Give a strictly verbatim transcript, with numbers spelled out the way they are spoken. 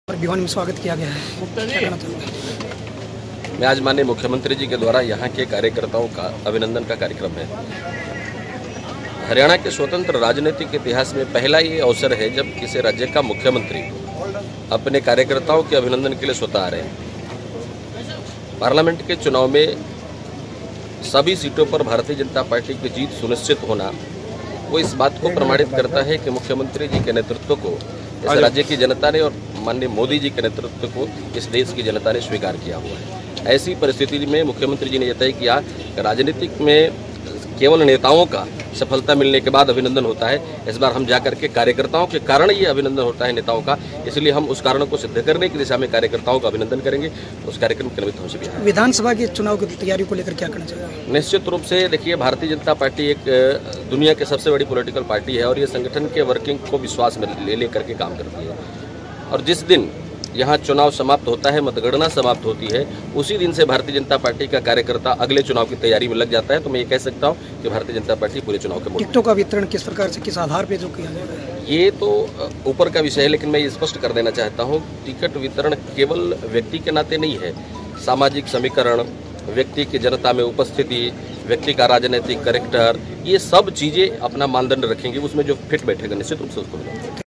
भिवानी में स्वागत किया गया है। मैं आज माननीय मुख्यमंत्री जी के द्वारा यहाँ के कार्यकर्ताओं का अभिनंदन का कार्यक्रम है। हरियाणा के स्वतंत्र राजनीतिक इतिहास में पहला ये अवसर है जब किसी राज्य का मुख्यमंत्री अपने कार्यकर्ताओं के अभिनंदन के लिए स्वतः आ रहे हैं। पार्लियामेंट के चुनाव में सभी सीटों पर भारतीय जनता पार्टी की जीत सुनिश्चित होना वो इस बात को प्रमाणित करता है कि मुख्यमंत्री जी के नेतृत्व को इस राज्य की जनता ने और माननीय मोदी जी के नेतृत्व को इस देश की जनता ने स्वीकार किया हुआ है। ऐसी परिस्थिति में मुख्यमंत्री जी ने यह तय किया कि राजनीतिक में केवल नेताओं का सफलता मिलने के बाद अभिनंदन होता है, इस बार हम जाकर के कार्यकर्ताओं के कारण ये अभिनंदन होता है नेताओं का, इसलिए हम उस कारण को सिद्ध करने की दिशा में कार्यकर्ताओं का अभिनंदन करेंगे। उस कार्यक्रम के निमित्त हमसे भी विधानसभा के चुनाव की तैयारी को लेकर क्या करना चाहिए? निश्चित रूप से देखिए, भारतीय जनता पार्टी एक दुनिया की सबसे बड़ी पॉलिटिकल पार्टी है और ये संगठन के वर्किंग को विश्वास में ले लेकर के काम करती है। और जिस दिन यहाँ चुनाव समाप्त होता है, मतगणना समाप्त होती है, उसी दिन से भारतीय जनता पार्टी का कार्यकर्ता अगले चुनाव की तैयारी में लग जाता है। तो मैं ये कह सकता हूँ कि भारतीय जनता पार्टी पूरे चुनाव के टिकटों का वितरण किस प्रकार से, किस आधार पे जो किया जाएगा, ये तो ऊपर का विषय है, लेकिन मैं ये स्पष्ट कर देना चाहता हूँ, टिकट वितरण केवल व्यक्ति के नाते नहीं है। सामाजिक समीकरण, व्यक्ति की जनता में उपस्थिति, व्यक्ति का राजनीतिक कैरेक्टर, ये सब चीजें अपना मानदंड रखेंगे, उसमें जो फिट बैठेगा निश्चित रूप से उसको